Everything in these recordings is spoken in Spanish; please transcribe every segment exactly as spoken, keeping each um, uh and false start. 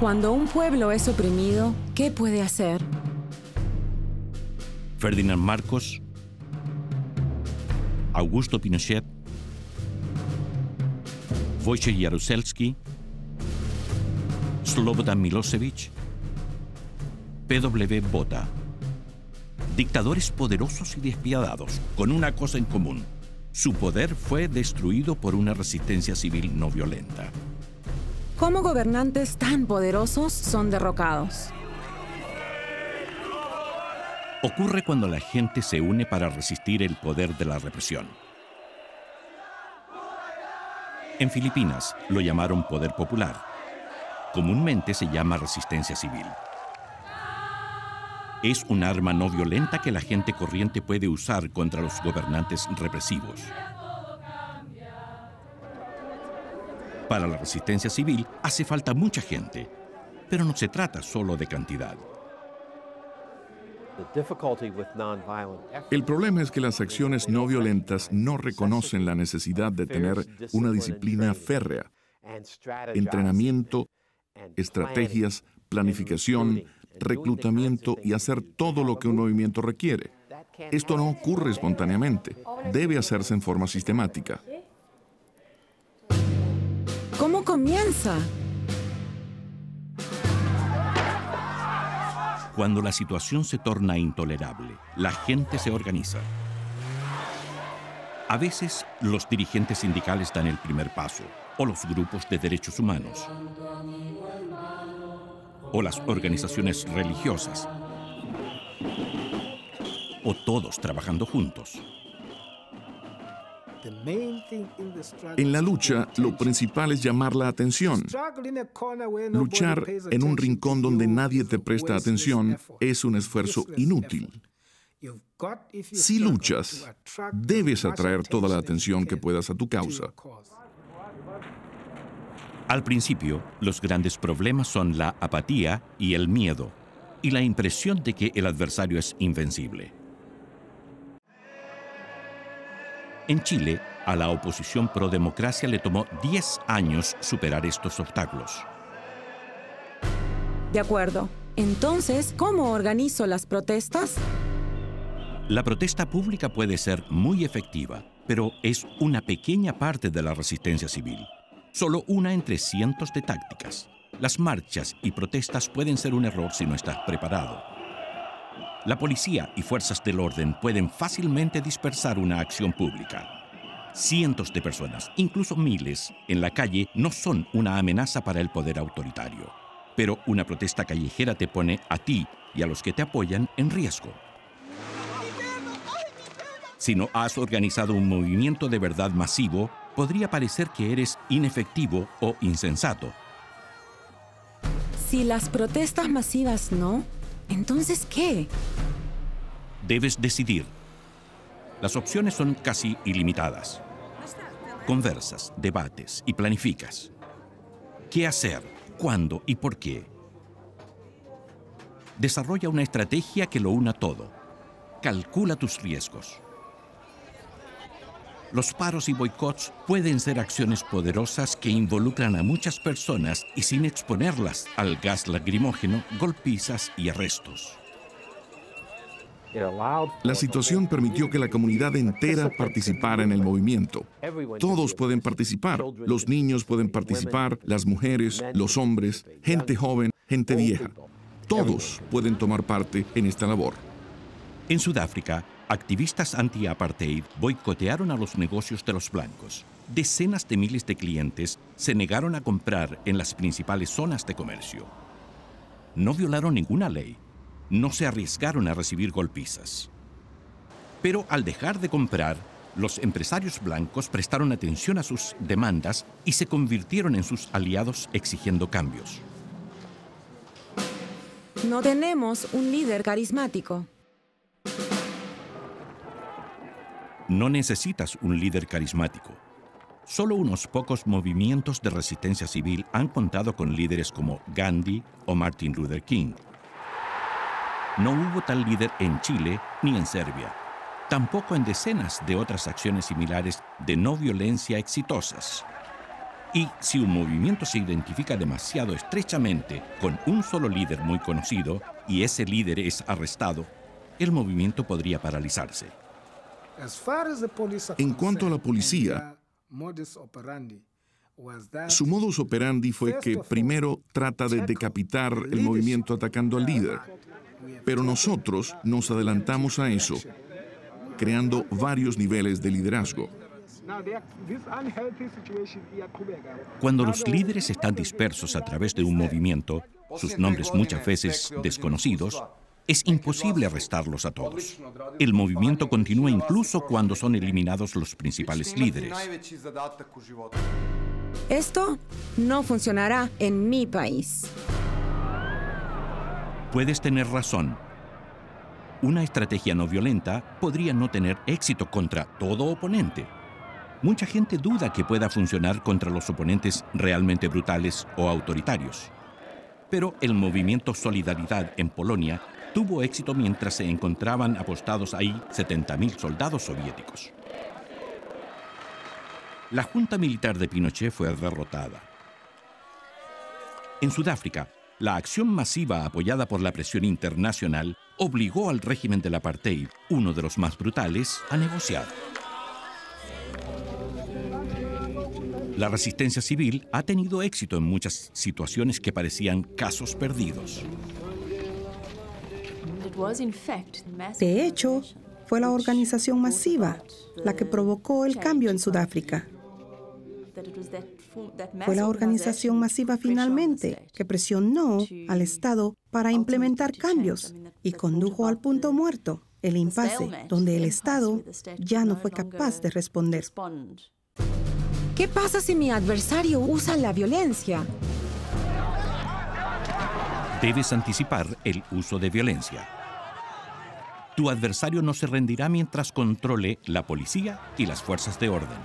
Cuando un pueblo es oprimido, ¿qué puede hacer? Ferdinand Marcos, Augusto Pinochet, Wojciech Jaruzelski, Slobodan Milosevic, P W Botha. Dictadores poderosos y despiadados, con una cosa en común. Su poder fue destruido por una resistencia civil no violenta. ¿Cómo gobernantes tan poderosos son derrocados? Ocurre cuando la gente se une para resistir el poder de la represión. En Filipinas lo llamaron poder popular. Comúnmente se llama resistencia civil. Es un arma no violenta que la gente corriente puede usar contra los gobernantes represivos. Para la resistencia civil hace falta mucha gente, pero no se trata solo de cantidad. El problema es que las acciones no violentas no reconocen la necesidad de tener una disciplina férrea, entrenamiento, estrategias, planificación, reclutamiento y hacer todo lo que un movimiento requiere. Esto no ocurre espontáneamente, debe hacerse en forma sistemática. ¿Cómo comienza? Cuando la situación se torna intolerable, la gente se organiza. A veces, los dirigentes sindicales dan el primer paso, o los grupos de derechos humanos, o las organizaciones religiosas, o todos trabajando juntos. En la lucha, lo principal es llamar la atención. Luchar en un rincón donde nadie te presta atención es un esfuerzo inútil. Si luchas, debes atraer toda la atención que puedas a tu causa. Al principio, los grandes problemas son la apatía y el miedo, y la impresión de que el adversario es invencible. En Chile, a la oposición pro-democracia le tomó diez años superar estos obstáculos. De acuerdo. Entonces, ¿cómo organizo las protestas? La protesta pública puede ser muy efectiva, pero es una pequeña parte de la resistencia civil. Solo una entre cientos de tácticas. Las marchas y protestas pueden ser un error si no estás preparado. La policía y fuerzas del orden pueden fácilmente dispersar una acción pública. Cientos de personas, incluso miles, en la calle no son una amenaza para el poder autoritario. Pero una protesta callejera te pone a ti y a los que te apoyan en riesgo. Si no has organizado un movimiento de verdad masivo, podría parecer que eres inefectivo o insensato. Si las protestas masivas no, ¿entonces qué? Debes decidir. Las opciones son casi ilimitadas. Conversas, debates y planificas. ¿Qué hacer? ¿Cuándo y por qué? Desarrolla una estrategia que lo una todo. Calcula tus riesgos. Los paros y boicots pueden ser acciones poderosas que involucran a muchas personas y sin exponerlas al gas lacrimógeno, golpizas y arrestos. La situación permitió que la comunidad entera participara en el movimiento. Todos pueden participar. Los niños pueden participar, las mujeres, los hombres, gente joven, gente vieja. Todos pueden tomar parte en esta labor. En Sudáfrica, activistas anti-apartheid boicotearon a los negocios de los blancos. Decenas de miles de clientes se negaron a comprar en las principales zonas de comercio. No violaron ninguna ley. No se arriesgaron a recibir golpizas. Pero al dejar de comprar, los empresarios blancos prestaron atención a sus demandas y se convirtieron en sus aliados exigiendo cambios. No tenemos un líder carismático. No necesitas un líder carismático. Solo unos pocos movimientos de resistencia civil han contado con líderes como Gandhi o Martin Luther King. No hubo tal líder en Chile ni en Serbia, tampoco en decenas de otras acciones similares de no violencia exitosas. Y si un movimiento se identifica demasiado estrechamente con un solo líder muy conocido y ese líder es arrestado, el movimiento podría paralizarse. En cuanto a la policía, su modus operandi fue que primero trata de decapitar el movimiento atacando al líder, pero nosotros nos adelantamos a eso, creando varios niveles de liderazgo. Cuando los líderes están dispersos a través de un movimiento, sus nombres muchas veces desconocidos, es imposible arrestarlos a todos. El movimiento continúa incluso cuando son eliminados los principales líderes. Esto no funcionará en mi país. Puedes tener razón. Una estrategia no violenta podría no tener éxito contra todo oponente. Mucha gente duda que pueda funcionar contra los oponentes realmente brutales o autoritarios. Pero el movimiento Solidaridad en Polonia tuvo éxito mientras se encontraban apostados ahí setenta mil soldados soviéticos. La junta militar de Pinochet fue derrotada. En Sudáfrica, la acción masiva apoyada por la presión internacional obligó al régimen del apartheid, uno de los más brutales, a negociar. La resistencia civil ha tenido éxito en muchas situaciones que parecían casos perdidos. De hecho, fue la organización masiva la que provocó el cambio en Sudáfrica. Fue la organización masiva finalmente que presionó al Estado para implementar cambios y condujo al punto muerto, el impasse, donde el Estado ya no fue capaz de responder. ¿Qué pasa si mi adversario usa la violencia? Debes anticipar el uso de violencia. Tu adversario no se rendirá mientras controle la policía y las fuerzas de orden.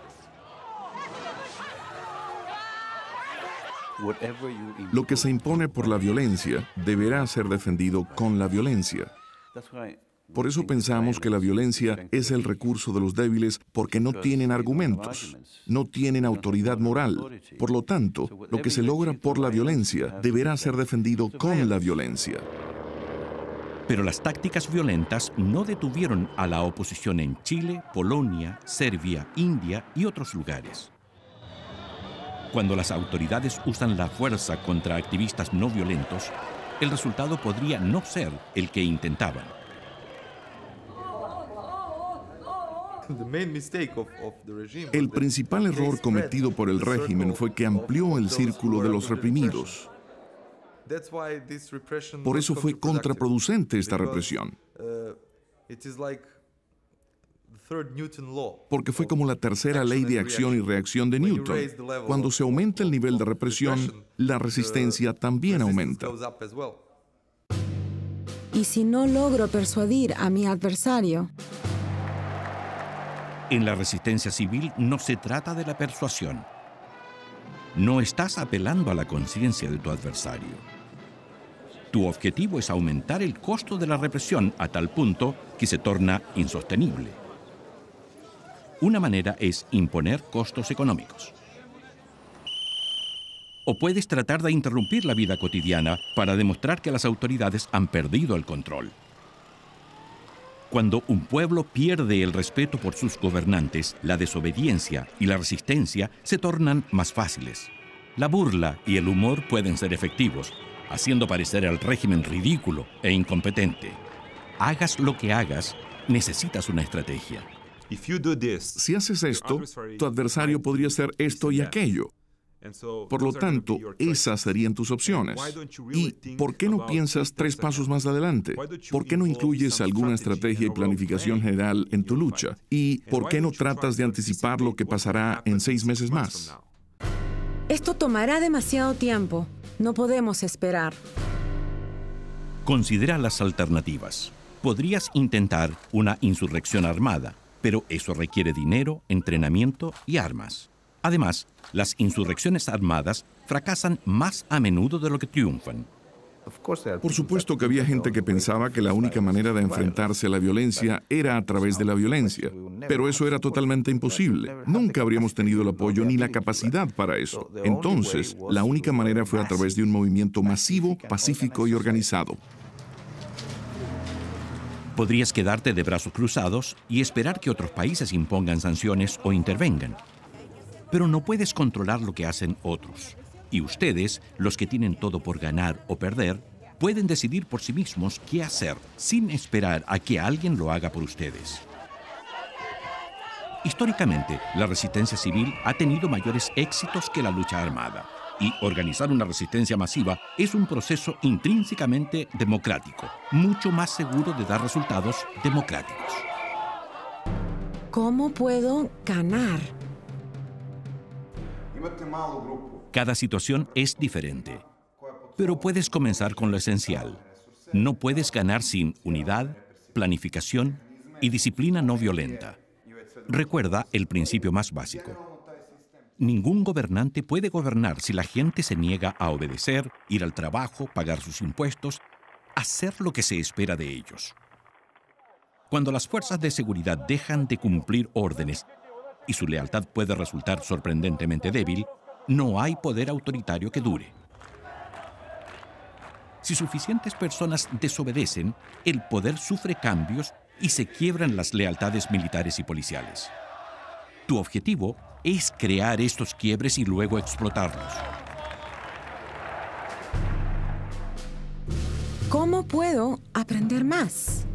Lo que se impone por la violencia deberá ser defendido con la violencia. Por eso pensamos que la violencia es el recurso de los débiles porque no tienen argumentos, no tienen autoridad moral. Por lo tanto, lo que se logra por la violencia deberá ser defendido con la violencia. Pero las tácticas violentas no detuvieron a la oposición en Chile, Polonia, Serbia, India y otros lugares. Cuando las autoridades usan la fuerza contra activistas no violentos, el resultado podría no ser el que intentaban. El principal error cometido por el régimen fue que amplió el círculo de los reprimidos. Por eso fue contraproducente esta represión. Porque fue como la tercera ley de acción y reacción de Newton. Cuando se aumenta el nivel de represión, la resistencia también aumenta. ¿Y si no logro persuadir a mi adversario? En la resistencia civil no se trata de la persuasión. No estás apelando a la conciencia de tu adversario. Tu objetivo es aumentar el costo de la represión a tal punto que se torna insostenible. Una manera es imponer costos económicos. O puedes tratar de interrumpir la vida cotidiana para demostrar que las autoridades han perdido el control. Cuando un pueblo pierde el respeto por sus gobernantes, la desobediencia y la resistencia se tornan más fáciles. La burla y el humor pueden ser efectivos, haciendo parecer al régimen ridículo e incompetente. Hagas lo que hagas, necesitas una estrategia. Si haces esto, tu adversario podría hacer esto y aquello. Por lo tanto, esas serían tus opciones. ¿Y por qué no piensas tres pasos más adelante? ¿Por qué no incluyes alguna estrategia y planificación general en tu lucha? ¿Y por qué no tratas de anticipar lo que pasará en seis meses más? Esto tomará demasiado tiempo. No podemos esperar. Considera las alternativas. Podrías intentar una insurrección armada, pero eso requiere dinero, entrenamiento y armas. Además, las insurrecciones armadas fracasan más a menudo de lo que triunfan. Por supuesto que había gente que pensaba que la única manera de enfrentarse a la violencia era a través de la violencia, pero eso era totalmente imposible. Nunca habríamos tenido el apoyo ni la capacidad para eso. Entonces, la única manera fue a través de un movimiento masivo, pacífico y organizado. Podrías quedarte de brazos cruzados y esperar que otros países impongan sanciones o intervengan. Pero no puedes controlar lo que hacen otros. Y ustedes, los que tienen todo por ganar o perder, pueden decidir por sí mismos qué hacer, sin esperar a que alguien lo haga por ustedes. Históricamente, la resistencia civil ha tenido mayores éxitos que la lucha armada. Y organizar una resistencia masiva es un proceso intrínsecamente democrático, mucho más seguro de dar resultados democráticos. ¿Cómo puedo ganar? Cada situación es diferente, pero puedes comenzar con lo esencial. No puedes ganar sin unidad, planificación y disciplina no violenta. Recuerda el principio más básico. Ningún gobernante puede gobernar si la gente se niega a obedecer, ir al trabajo, pagar sus impuestos, hacer lo que se espera de ellos. Cuando las fuerzas de seguridad dejan de cumplir órdenes y su lealtad puede resultar sorprendentemente débil, no hay poder autoritario que dure. Si suficientes personas desobedecen, el poder sufre cambios y se quiebran las lealtades militares y policiales. Tu objetivo es crear estos quiebres y luego explotarlos. ¿Cómo puedo aprender más?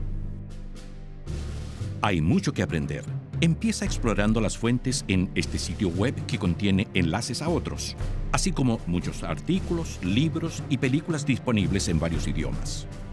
Hay mucho que aprender. Empieza explorando las fuentes en este sitio web que contiene enlaces a otros, así como muchos artículos, libros y películas disponibles en varios idiomas.